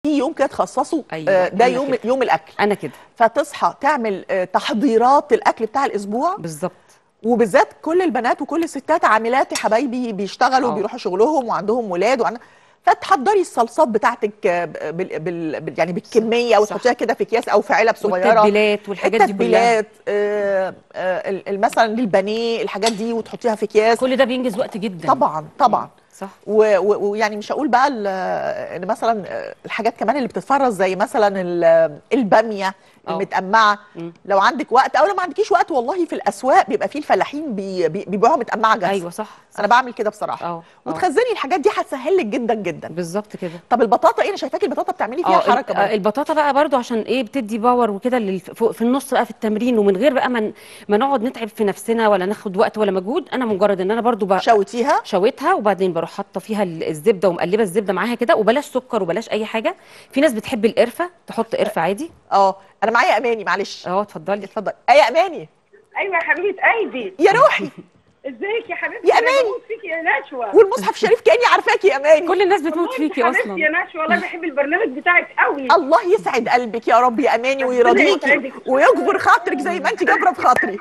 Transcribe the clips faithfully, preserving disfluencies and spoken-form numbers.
يوم كده تخصصه. أيوة. آه، ده أنا يوم كده. يوم الاكل. انا كده فتصحى تعمل آه، تحضيرات الاكل بتاع الاسبوع، بالظبط. وبالذات كل البنات وكل الستات عاملات يا حبايبي بيشتغلوا اه وبيروحوا شغلهم وعندهم ولاد وعن... فتحضري الصلصات بتاعتك آه، بال... بال... بال... يعني بالكميه، صح صح. وتحطيها كده في اكياس او في علب صغيره. والتتبيلات والحاجات دي كلها، التتبيلات آه، آه، ال- ال- مثلا للبانيه الحاجات دي وتحطيها في اكياس. كل ده بينجز وقت جدا. طبعا مم. طبعا. صح. و- و- ويعني مش هقول بقى ال- ان مثلا الحاجات كمان اللي بتتفرز زي مثلا ال- الباميه اه. المتقمعه. مم. لو عندك وقت او لو ما عندكيش وقت، والله في الاسواق بيبقى فيه الفلاحين بي- بي- بيبيعوها متقمعه جاهزه. ايوه صح صح. انا بعمل كده بصراحه. اه اه وتخزني الحاجات دي هتسهل لك جدا جدا. بالظبط كده. طب البطاطا ايه؟ انا شايفاكي البطاطا بتعملي فيها اه ال- حركه آه، برضه. البطاطا بقى برضو عشان ايه بتدي باور وكده للف- فوق- في النص بقى في التمرين، ومن غير بقى ما ن- ما نقعد نتعب في نفسنا ولا ناخد وقت ولا مجهود. انا مجرد ان انا برضو بقى شوتيها. شويتها، وبعدين بروح حاطه فيها ال- الزبده ومقلبه الزبده معاها كده، وبلاش سكر وبلاش اي حاجه. في ناس بتحب القرفه تحط قرفه عادي. اه انا معايا اماني، معلش. اه اتفضلي. اتفضلي. ايه يا اماني؟ ايوه يا حبيبه قلبي. يا روحي. ازيك يا حبيبتي؟ يا أنا أماني. بموت فيكي يا نشوى. والمصحف الشريف كاني عارفاكي يا اماني. كل الناس بتموت والله فيكي يا حبيبتي اصلا. يا نشوى، والله بحب البرنامج بتاعك قوي. الله يسعد قلبك يا رب يا اماني، ويرضيكي يسعدك. ويجبر خاطرك زي ما انت جابره في خاطري.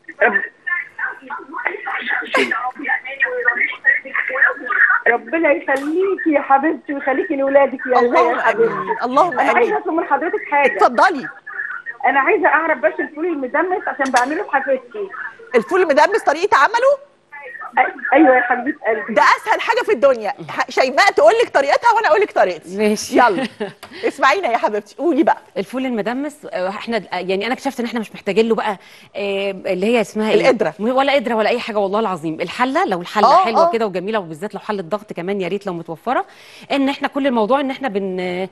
ربنا يخليكي يا حبيبتي ويخليكي لاولادك يا اللهم يا حبيبتي. امين. اللهم انا امين. عايزه اطلب من حضرتك حاجه. اتفضلي. انا عايزه اعرف بس الفول المدمس عشان بعمله لحفيدتي. الفول المدمس طريقه عمله؟ أي- ايوه يا حبيبه قلبي. ده اسهل حاجه في الدنيا. ح- شيماء تقول لك طريقتها وانا اقول لك طريقتي. ماشي. يلا اسمعينا يا حبيبتي، قولي بقى. الفول المدمس آه، احنا آه، يعني انا اكتشفت ان احنا مش محتاجين له بقى آه، اللي هي اسمها ايه، القدرة. ولا قدره ولا اي حاجه والله العظيم. الحله لو الحله آه، حلوه آه. كده وجميله، وبالذات لو حله ضغط كمان يا ريت لو متوفره. ان احنا كل الموضوع ان احنا بن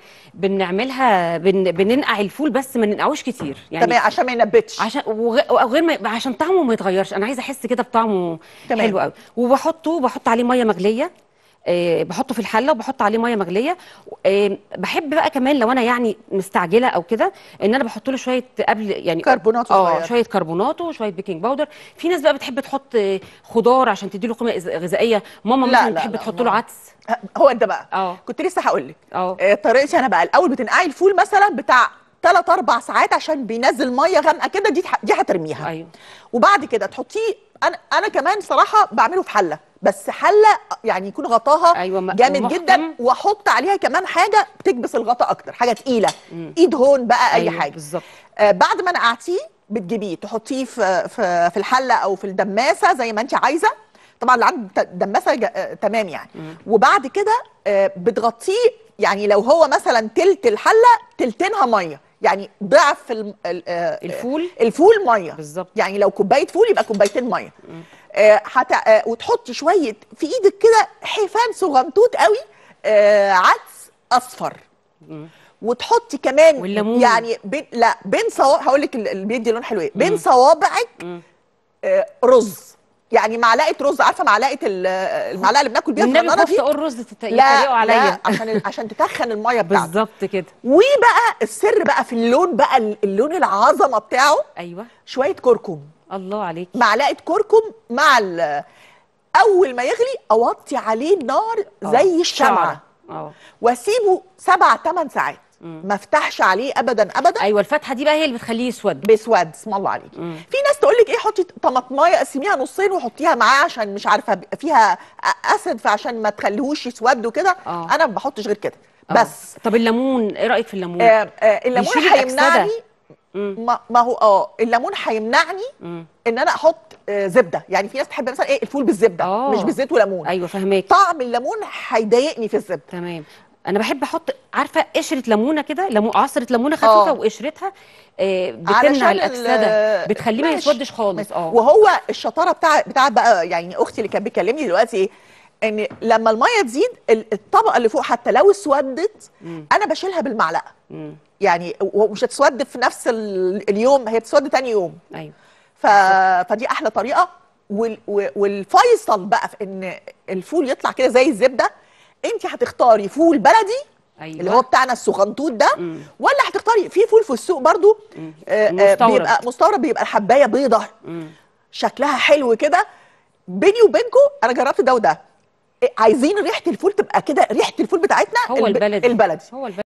بنعملها بن بننقع الفول، بس ما ننقعوش كتير يعني. تمام عشان ما ينبتش. عشان وغ- وغير ما يبقى- عشان طعمه ما يتغيرش. انا عايزه احس كده بطعمه تمام. حلو قوي. وبحطه بحط عليه ميه مغليه. أه بحطه في الحله وبحط عليه ميه مغليه. أه بحب بقى كمان لو انا يعني مستعجله او كده، ان انا بحط له شويه قبل يعني كربونات اه صغير. شويه كربونات وشويه بيكنج باودر. في ناس بقى بتحب تحط آه، خضار عشان تدي له قيمه غذ- غذائيه. ماما لا، مثلا لا، بتحب لا، تحط ما- له عدس. هو انت بقى اه كنت لسه هقول لك. اه آه، طريقتي انا بقى الاول بتنقعي الفول مثلا بتاع ثلاث اربع ساعات عشان بينزل ميه غامقه كده، دي تح- دي هترميها. ايوه وبعد كده تحطيه. انا انا كمان صراحه بعمله في حله، بس حله يعني يكون غطاها ايوه م- جامد ومحكم. جدا، واحط عليها كمان حاجه بتكبس الغطا اكتر، حاجه تقيله. مم. ايد هون بقى اي ايوه حاجه. بالظبط. آه بعد ما نقعتيه بتجيبيه تحطيه في في في الحله او في الدماسه زي ما انت عايزه. طبعا اللي عنده ت- دماسه جا- آه تمام يعني. مم. وبعد كده آه بتغطيه، يعني لو هو مثلا تلت الحله تلتينها ميه، يعني ضعف الم- ال- آه، الفول الفول ميه بالظبط. يعني لو كوبايه فول يبقى كوبايتين ميه. مم. آه حت... آه وتحطي شويه في ايدك كده حيفان صغنطوط قوي آه عدس اصفر. مم. وتحطي كمان والليمون. يعني بين لا بين صوابع، هقول لك اللي بيدي لون حلو ايه، بين مم. صوابعك مم. آه رز، يعني معلقه رز، عارفه معلقه ال- المعلقه اللي بناكل بيها النبي الصغننه خفت دي. اقول رز تت- لا يتريقوا عليا. لا عشان عشان تتخن الميه بتاعته. بالظبط كده. وبقى السر بقى في اللون بقى، اللون العظمه بتاعه، ايوه شويه كركم. الله عليك. معلقه كركم مع ال- اول ما يغلي اوطي عليه النار زي آه. الشمعه، اه واسيبه سبع ثمان ساعات. مم. ما افتحش عليه ابدا ابدا. ايوه الفتحه دي بقى هي اللي بتخليه يسود. بيسود. اسم الله عليك. مم. في ناس تقول لك ايه، حطي طماطمايه قسميها نصين وحطيها معاه عشان مش عارفه بيبقى فيها اسد، فعشان ما تخليهوش يسود وكده. آه. انا ما بحطش غير كده آه. بس. طب الليمون ايه رايك في الليمون؟ آه آه الليمون بيشيل الأكسدة. هيمنعني. مم. ما, ما هو اه الليمون هيمنعني مم. ان انا احط آه زبده، يعني في ناس تحب مثلا ايه الفول بالزبده آه. مش بالزيت وليمون. ايوه فهماك. طعم الليمون هيضايقني في الزبده. تمام. انا بحب احط عارفه قشره ليمونه كده، ليمون عصره ليمونه خفيفه آه. وقشرتها آه بتمنع علشان ال- الاكسده، بتخليه ما ماشي. يسودش خالص. اه وهو الشطاره بتاع بتاع بقى يعني اختي اللي كانت بتكلمني دلوقتي ايه، ان لما الميه تزيد ال- الطبقه اللي فوق حتى لو اسودت مم. انا بشيلها بالمعلقه، مم. يعني ومش هتسود في نفس ال- اليوم، هي بتسود تاني يوم. ايوه ف... فدي احلى طريقه. وال... و- والفيصل بقى في ان الفول يطلع كده زي الزبده، انت هتختاري فول بلدي ايوه اللي هو بتاعنا الصغنطوط ده، مم. ولا هتختاري في فول في السوق برضو مم. آه، آه، مستورد. بيبقى مستورد، بيبقى الحبايه بيضه مم. شكلها حلو كده. بيني وبينكم انا جربت ده وده. إيه، عايزين ريحه الفول تبقى كده، ريحه الفول بتاعتنا هو الب- البلدي البلدي هو البلدي